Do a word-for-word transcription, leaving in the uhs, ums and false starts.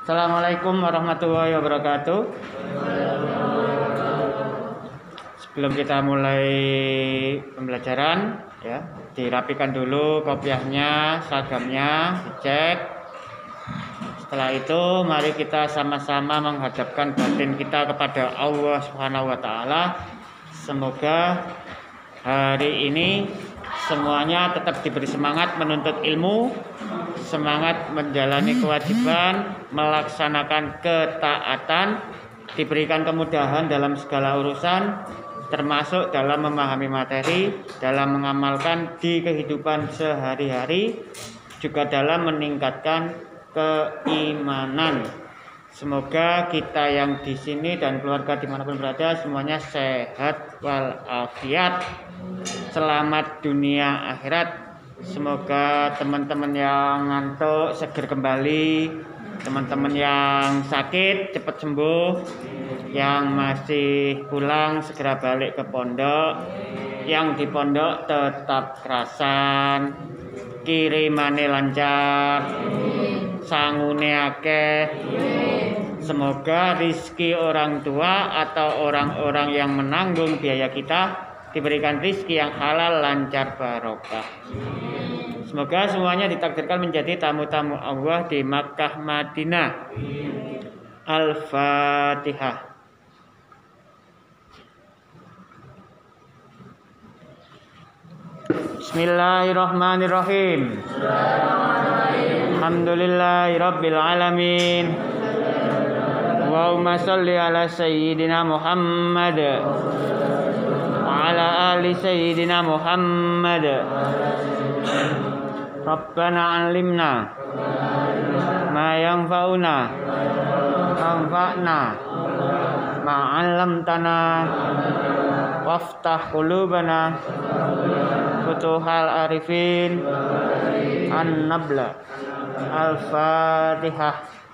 Assalamualaikum warahmatullahi wabarakatuh. Sebelum kita mulai pembelajaran, ya, dirapikan dulu kopiahnya, seragamnya, dicek. Setelah itu, mari kita sama-sama menghadapkan batin kita kepada Allah Subhanahu wa Ta'ala. Semoga hari ini semuanya tetap diberi semangat menuntut ilmu, semangat menjalani kewajiban, melaksanakan ketaatan, diberikan kemudahan dalam segala urusan, termasuk dalam memahami materi, dalam mengamalkan di kehidupan sehari-hari, juga dalam meningkatkan keimanan. Semoga kita yang di sini dan keluarga dimanapun berada semuanya sehat walafiat, selamat dunia akhirat. Semoga teman-teman yang ngantuk seger kembali, teman-teman yang sakit cepat sembuh, yang masih pulang segera balik ke pondok, yang di pondok tetap kerasan, kirimane lancar, sangune akeh. Semoga rizki orang tua atau orang-orang yang menanggung biaya kita diberikan rizki yang halal, lancar, barokah. Semoga semuanya ditakdirkan menjadi tamu-tamu Allah di Makkah Madinah. Al-Fatihah. Bismillahirrahmanirrahim. Alhamdulillahirabbil alamin. Allahumma shalli ala sayyidina Muhammad wa ala ali sayyidina Muhammad. Rabbana 'allimna ma yanfa'una wanfa'na ma 'allamtana waftah qulubana futuhal arifin an-nabla. Al-Fatihah.